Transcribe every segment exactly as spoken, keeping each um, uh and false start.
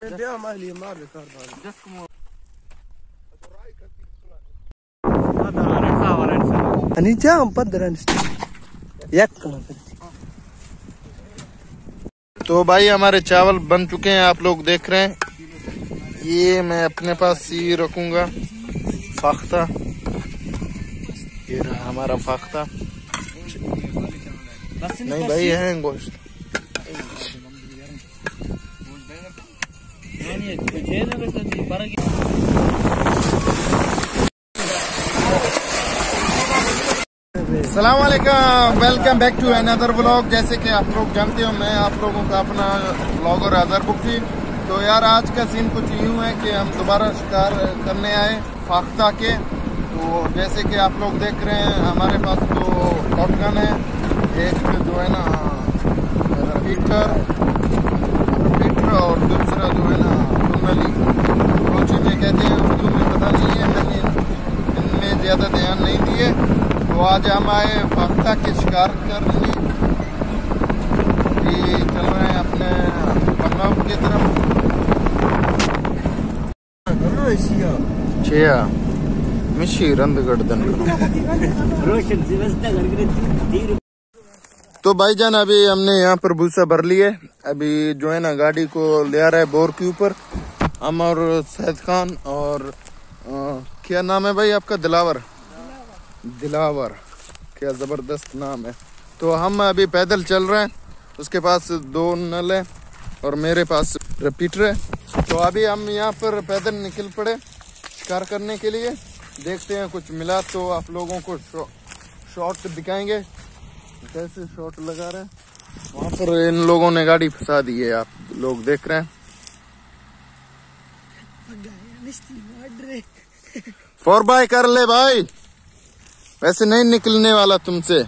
Abbiamo lì male carvare. Iniziamo un po' di तो भाई हमारे चावल बन चुके हैं, आप लोग देख रहे हैं। ये मैं अपने पास ही रखूंगा फाख्ता। ये रहा हमारा फाख्ता। नहीं भाई है गोश्त। अस्सलाम वालेकुम, welcome back to another vlog. जैसे कि आप लोग जानते हो, मैं आप लोगों का अपना व्लॉगर अजहर बुक्की। तो यार आज का सीन कुछ यूँ है कि हम दोबारा शिकार करने आए फाख्ता के। तो जैसे कि आप लोग देख रहे हैं, हमारे पास दो शॉटगन है, एक जो है ना रिपीटर रिपीटर और दूसरा जो है ना टुनली, रोची में कहते हैं, उर्दू में पता नहीं है, मैंने इनमें ज़्यादा ध्यान नहीं दिए। तो आज हम आए फाख्ता के शिकार करने। ये चल रहे हैं अपने पंजाब की तरफ। छिया मिशी रंदगढ़ तो भाईजान अभी हमने यहाँ पर भूसा भर लिए। अभी जो है ना गाड़ी को ले आ रहा है बोर के ऊपर हम और सैद खान और आ, क्या नाम है भाई आपका? दिलावर दिलावर, क्या ज़बरदस्त नाम है। तो हम अभी पैदल चल रहे हैं। उसके पास दो नल है और मेरे पास रिपीटर है। तो अभी हम यहाँ पर पैदल निकल पड़े शिकार करने के लिए। देखते हैं कुछ मिला तो आप लोगों को शॉ, शॉट दिखाएंगे कैसे शॉट लगा रहे हैं। वहाँ पर इन लोगों ने गाड़ी फंसा दी है, आप लोग देख रहे हैं। फोर बाय कर ले भाई, वैसे नहीं निकलने वाला तुमसे।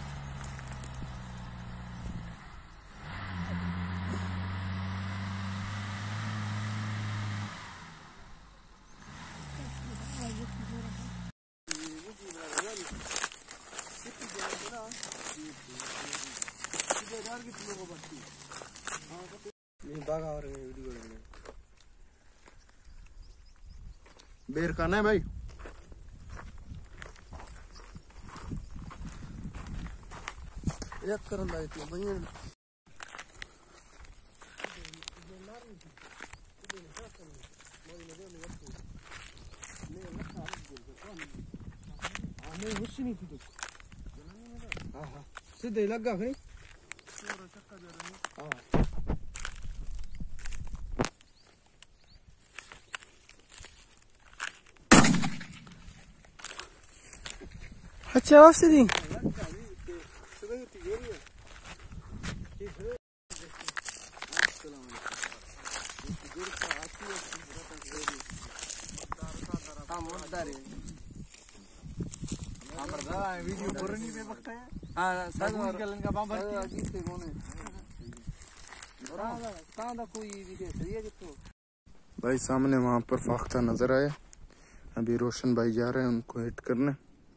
बेर खाना है भाई। एक करन दा इतने बढ़िया नहीं हुसी नहीं थी। हाँ हाँ सीधे लगा भाई। अच्छा आपसे दी भाई सामने वहाँ पर फाख्ता नजर आया। अभी रोशन भाई जा रहे हैं उनको हिट करने।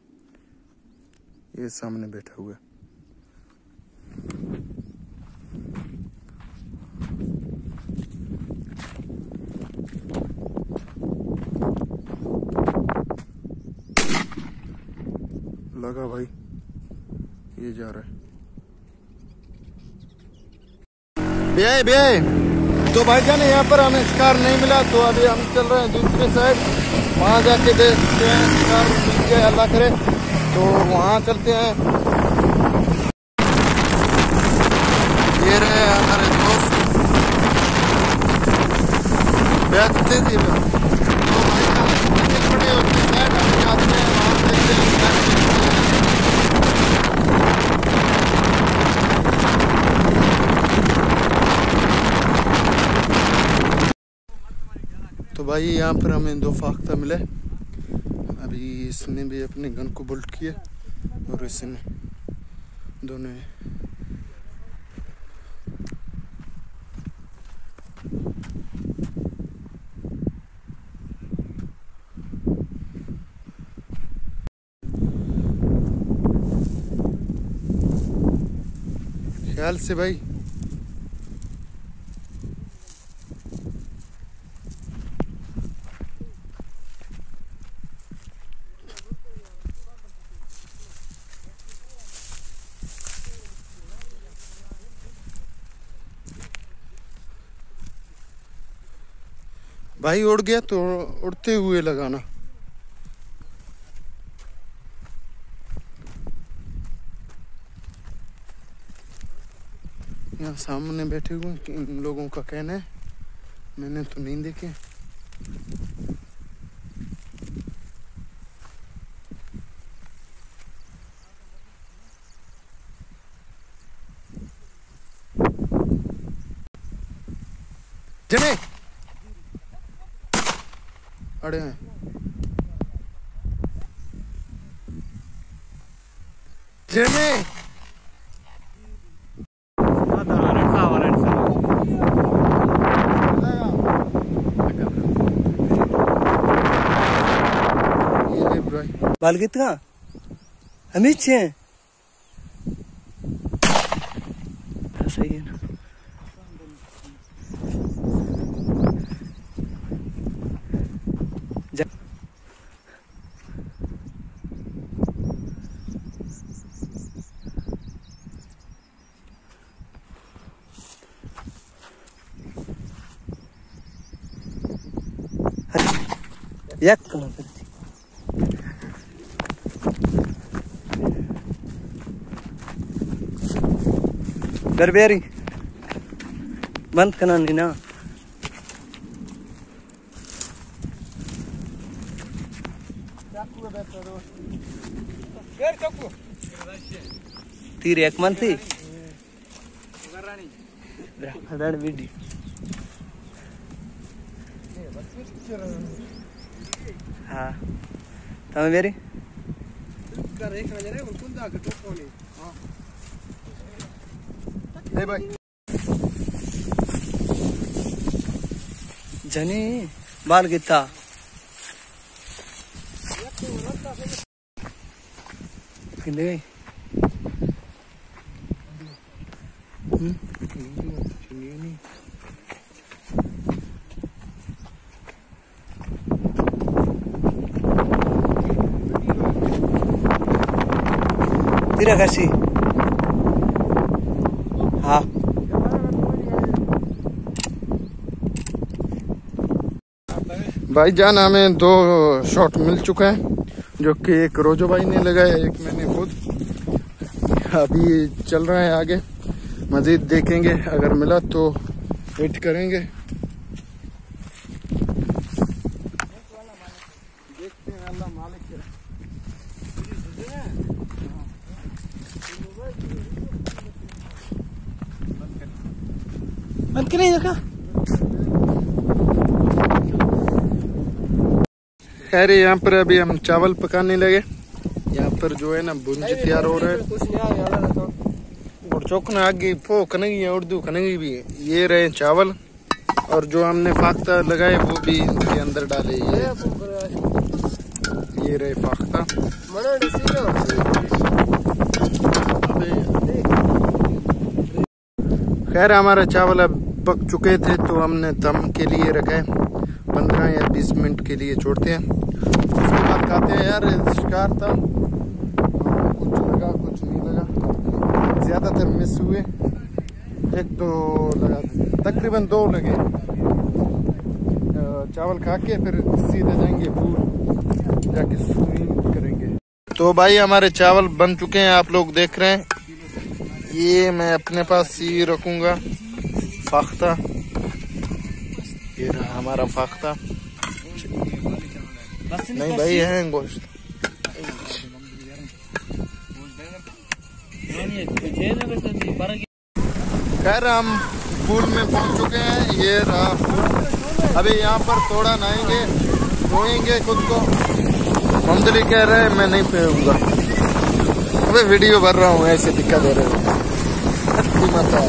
ये सामने बैठा हुआ है। लगा भाई, ये जा रहा है। बेआए बेआए तो भाईजान यहाँ पर हमें शिकार नहीं मिला, तो अभी हम चल रहे हैं दूसरे साइड। वहाँ जाके देखते हैं शिकार मिल जाए, अल्लाह करे तो वहाँ चलते हैं। ये रहे हमारे दोस्त बैठते थे तो भाईजान निकल पड़े उसके साइड। हम जाते हैं वहाँ देखते हैं। तो भाई यहाँ पर हमें दो फाख्ता मिले। अभी इसने भी अपने गन को बुल्ट किया और इसने दोनों ख्याल से भाई। भाई उड़ गया तो उड़ते हुए लगाना। यहाँ सामने बैठे हुए इन लोगों का कहना है, मैंने तो नहीं देखे। जने अड़े हैं जने बालगित का अमित छे सही है ना। एक कलर करती गरबेरी बंद करना नहीं ना। तीर एक मन थी वीडियो हाँ तमें बेरी भाई जनी बाल गीता किंदे हम्म तेरा कैसी हाँ भाईजान हमें दो शॉट मिल चुका है, जो कि एक रोजो भाई ने लगाया, एक मैंने खुद। अभी चल रहा है आगे, मजीद देखेंगे, अगर मिला तो वेट करेंगे। देखते हैं अल्लाह मालिक बंद करें देखा। खैर यहाँ पर अभी हम चावल पकाने लगे। यहाँ पर जो है ना भुंज तैयार हो रहा है और चौकना आगे फो कनगी है, उर्दू कनगी भी है। ये रहे चावल और जो हमने फाख्ता लगाए वो भी इनके अंदर डाले। ये ये रहे फाख्ता। खैर हमारा चावल अब पक चुके थे तो हमने दम के लिए रखे, पंद्रह या बीस मिनट के लिए छोड़ते हैं, उसके बाद खाते हैं। यार शिकार था, कुछ लगा कुछ नहीं लगा, ज्यादातर मिस हुए, एक दो लगा, तकरीबन दो लगे। चावल खा के फिर सीधे जाएंगे पूल, जाके स्विमिंग करेंगे। तो भाई हमारे चावल बन चुके हैं, आप लोग देख रहे हैं। ये मैं अपने पास ही रखूंगा फाख्ता। ये रहा हमारा फाख्ता। नहीं भाई है गोश्त। खैर हम पूल में पहुंच चुके हैं। ये रहा, अभी यहाँ पर थोड़ा नहाएंगे, धोएंगे खुद को। मंदली कह रहे हैं मैं नहीं पीऊंगा। अबे वीडियो भर रहा हूँ, ऐसे दिक्कत दे रहे हो मत।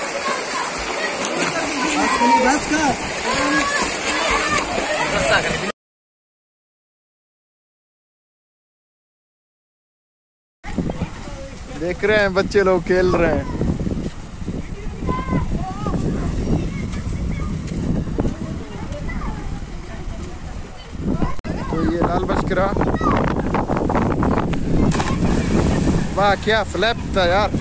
बस का देख रहे हैं बच्चे लोग खेल रहे हैं। तो ये लाल बशकरा, वाह क्या फ्लैप था यार।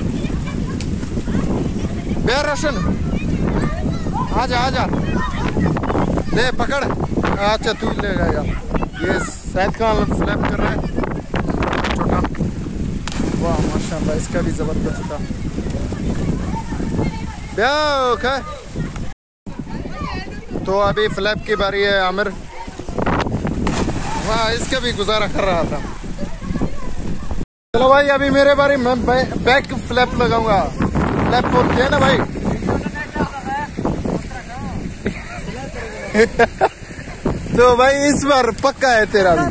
बेर रोशन आजा आजा, ले पकड़। अच्छा तू ले जाएगा। ये सैद खान फ्लैप कर रहा है छोटा। वाह माशाल्लाह, इसका भी जबरदस्त था। क्या तो अभी फ्लैप की बारी है आमिर। वाह इसका भी गुजारा कर रहा था। चलो भाई अभी मेरे बारे में बैक फ्लैप लगाऊंगा। फ्लैप बोलते हैं ना भाई। तो भाई इस बार पक्का है तेरा भी।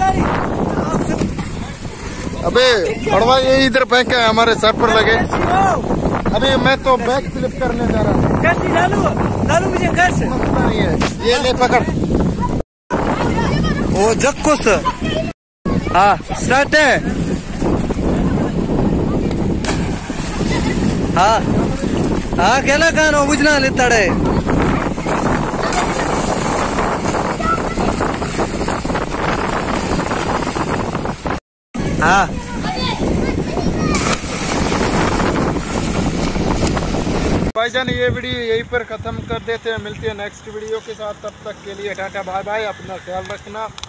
अबे बड़वा ये इधर फेंक है, हमारे सर पर लगे। अभी मैं तो बैक फ्लिप करने जा रहा हूँ। कैसी डालू डालू मुझे कैसे नहीं है, ये ले पकड़। ओ जक्कुस हाँ स्टार्ट है। हाँ हाँ केला कानो बुझना लेताड़े। हाँ भाईजान ये वीडियो यहीं पर खत्म कर देते हैं। मिलती है नेक्स्ट वीडियो के साथ, तब तक के लिए टाटा बाय बाय। अपना ख्याल रखना।